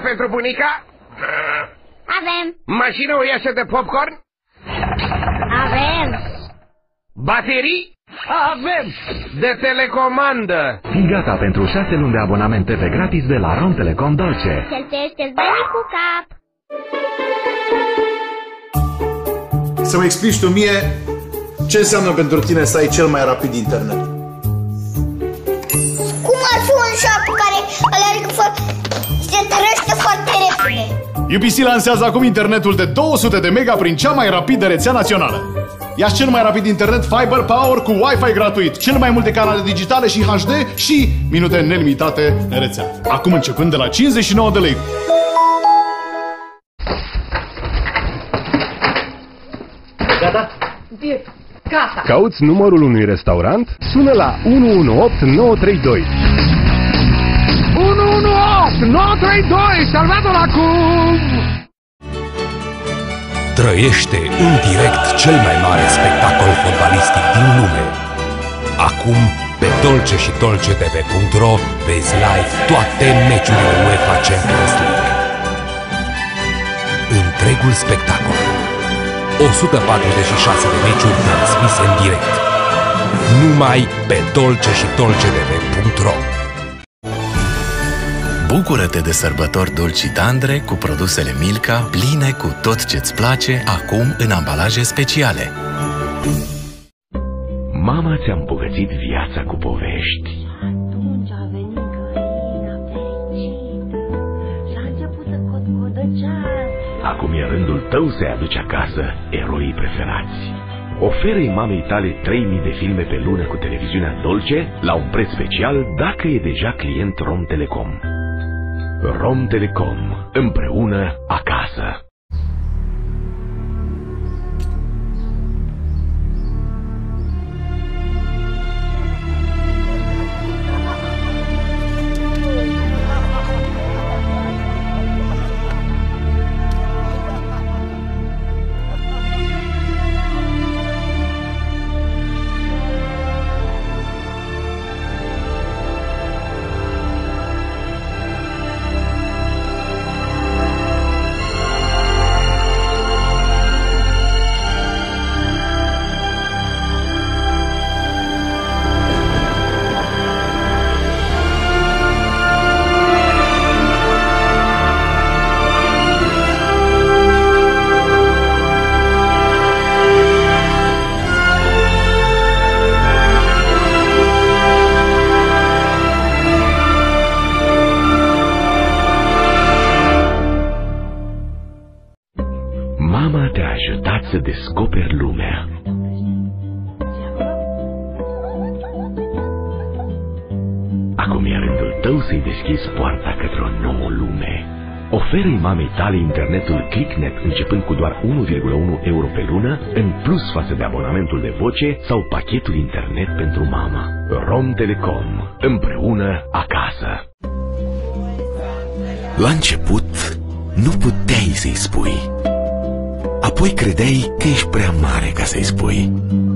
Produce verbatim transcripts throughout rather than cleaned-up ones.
pentru bunica? Avem. Mașină uriașă de popcorn? Avem. Baterii? Avem. De telecomandă? Fii gata pentru șase luni de abonament T V gratis de la Romtelecom Dolce. Cheltuiește-ți banii cu cap. Să-mi explici tu mie ce înseamnă pentru tine să ai cel mai rapid internet. Cum ar fi un șarpe care alergă foarte... se tărește foarte repede? U P C lansează acum internetul de două sute de mega prin cea mai rapidă rețea națională. Ia cel mai rapid internet Fiber Power cu Wi-Fi gratuit, cel mai multe canale digitale și H D și minute nelimitate în rețea. Acum începând de la cincizeci și nouă de lei. Gata? Gata! Cauți numărul unui restaurant? Sună la unu unu opt nouă trei doi. unu unu opt nouă trei doi! Salvați-l acum! Trăiește în direct cel mai mare spectacol fotbalistic din lume. Acum, pe dolce și dolce t v punct ro vezi live toate meciurile UEFA Champions League. Întregul spectacol. o sută patruzeci și șase de meciuri transmise în direct. Numai pe dolce și dolce t v punct ro. Bucură-te de sărbători Dulci Tandre cu produsele Milka, pline cu tot ce-ți place, acum în ambalaje speciale. Mama ți-a îmbogățit viața cu povești. Atunci a venit găina fericită, s-a început să cotcodăcească. Acum e rândul tău să-i aduci acasă eroii preferați. Oferă-i mamei tale trei mii de filme pe lună cu televiziunea Dolce la un preț special dacă e deja client Romtelecom. Romtelecom. Împreună acasă. Mama te-a ajutat să descoperi lumea. Acum e rândul tău să-i deschizi poarta către o nouă lume. Oferă-i mamei tale internetul ClickNet începând cu doar unu virgulă unu euro pe lună, în plus față de abonamentul de voce sau pachetul internet pentru mama. Romtelecom. Împreună acasă. La început, nu puteai să-i spui. Apoi credeai că ești prea mare ca să-i spui.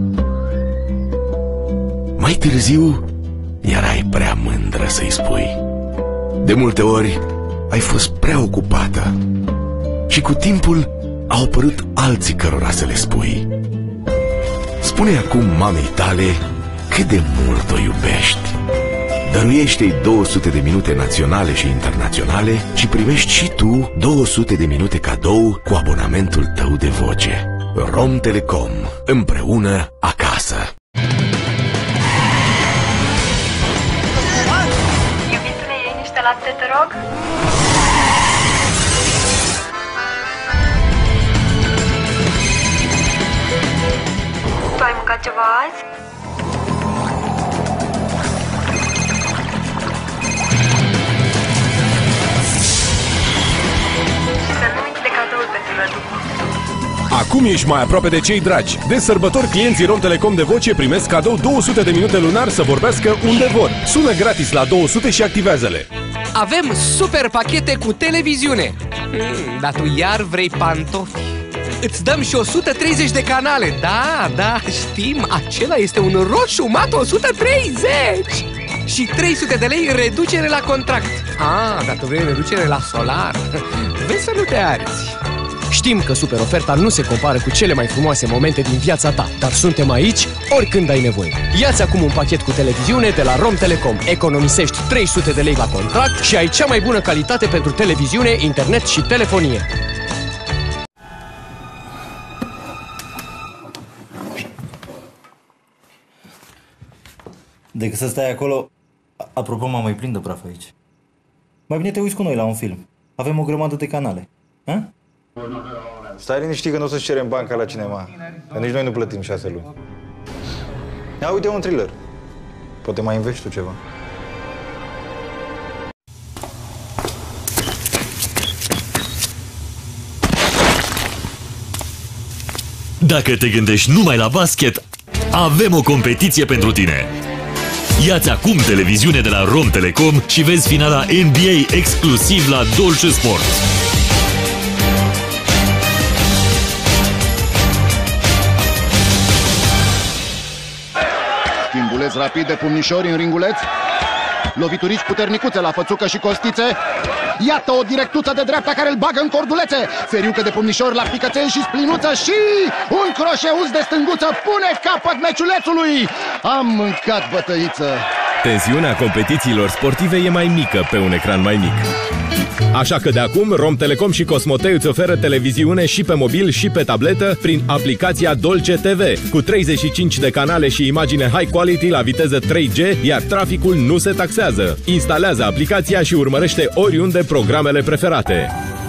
Mai târziu, erai prea mândră să-i spui. De multe ori, ai fost prea ocupată. Și cu timpul, au apărut alții cărora să le spui. Spune acum mamei tale cât de mult o iubești. Dăruiește-i două sute de minute naționale și internaționale și primești și tu două sute de minute cadou cu abonamentul tău de voce. Romtelecom. Împreună acasă. Iubitule, iei niște lapte, te rog? Tu ai mâncat ceva azi? Acum ești mai aproape de cei dragi. De sărbători, clienții Romtelecom de voce primesc cadou două sute de minute lunar să vorbească unde vor. Sună gratis la două sute și activează-le. Avem super pachete cu televiziune. Hmm, dar tu iar vrei pantofi. Îți dăm și o sută treizeci de canale. Da, da, știm, acela este un roșu mat o sută treizeci. Și trei sute de lei reducere la contract. Ah, dar tu vrei reducere la solar? Vezi să nu te arzi. Știm că super oferta nu se compară cu cele mai frumoase momente din viața ta, dar suntem aici oricând ai nevoie. Ia-ți acum un pachet cu televiziune de la Romtelecom. Economisești trei sute de lei la contract și ai cea mai bună calitate pentru televiziune, internet și telefonie. Decât să stai acolo... Apropo, m-am mai plin de praf aici. Mai bine te uiți cu noi la un film. Avem o grămadă de canale. Ha? Stai liniștit că nu o să-ți cerem banca la cinema. Că nici noi nu plătim șase luni. Ia uite un thriller. Poate mai înveți tu ceva. Dacă te gândești numai la basket, avem o competiție pentru tine. Ia-ți acum televiziune de la Romtelecom și vezi finala N B A exclusiv la Dolce Sport. Schimbuleț rapid de pumnișori în ringuleț. Loviturici puternicuțe la fățucă și costițe. Iată o directuță de dreapta care îl bagă în cordulețe. Feriucă de pumnișori la picăței și splinuță și un croșeuz de stânguță pune capăt meciulețului. Am mâncat bătăiță. Tensiunea competițiilor sportive e mai mică pe un ecran mai mic. Așa că de acum Romtelecom și Cosmote îți oferă televiziune și pe mobil și pe tabletă prin aplicația Dolce T V, cu treizeci și cinci de canale și imagine high quality la viteză trei G, iar traficul nu se taxează. Instalează aplicația și urmărește oriunde programele preferate.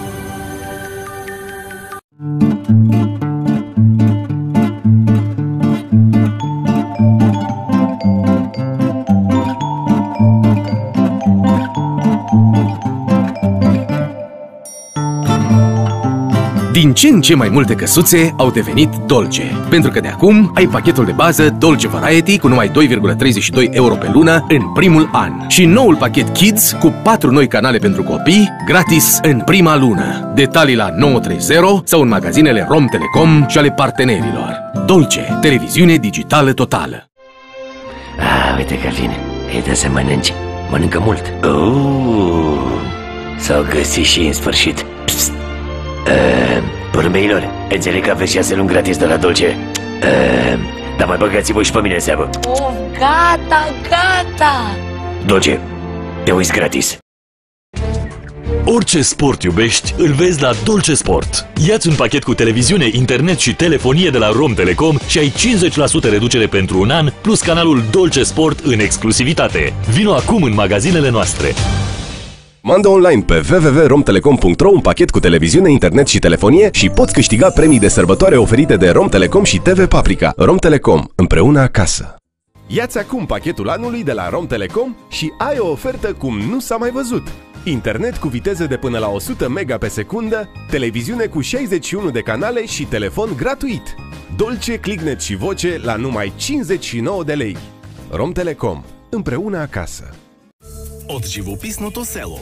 Din ce în ce mai multe căsuțe au devenit Dolce, pentru că de acum ai pachetul de bază Dolce Variety cu numai doi virgulă treizeci și doi euro pe lună în primul an și noul pachet Kids cu patru noi canale pentru copii gratis în prima lună. Detalii la nouă trei zero sau în magazinele Romtelecom și ale partenerilor. Dolce, televiziune digitală totală. Ah, uite, Călin, îi dă să mănânci. Mănâncă mult. Uh, s-au găsit și în sfârșit. Psst. Uh, Porumbeilor, înțeleg că aveți șase luni gratis de la Dolce. uh, Dar mai băgați-vă și pe mine în seamă. Oh, gata, gata! Dolce, te uiți gratis. Orice sport iubești, îl vezi la Dolce Sport. Ia-ți un pachet cu televiziune, internet și telefonie de la Romtelecom și ai cincizeci la sută reducere pentru un an, plus canalul Dolce Sport în exclusivitate. Vino acum în magazinele noastre. Mandă online pe w w w punct romtelecom punct ro un pachet cu televiziune, internet și telefonie și poți câștiga premii de sărbătoare oferite de Romtelecom și T V Paprika. Romtelecom, împreună acasă. Ia-ți acum pachetul anului de la Romtelecom și ai o ofertă cum nu s-a mai văzut. Internet cu viteză de până la o sută mega pe secundă, televiziune cu șaizeci și unu de canale și telefon gratuit. Dolce, ClickNet și Voce la numai cincizeci și nouă de lei. Romtelecom, împreună acasă. Od živopisното selo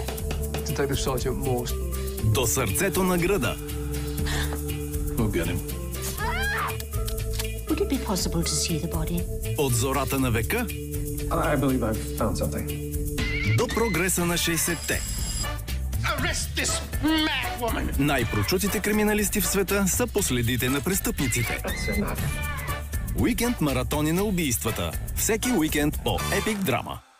do srceto na grada. We'll get him. Would it be possible to see the body? Od zorata na vека I believe I've found something. до прогреса на шейсетте. Arrest this mad woman! Най-прочутите криминалисти в света са последите на престъпниците. Уикенд маратони на убийствата. Всеки уикенд по Epic Drama.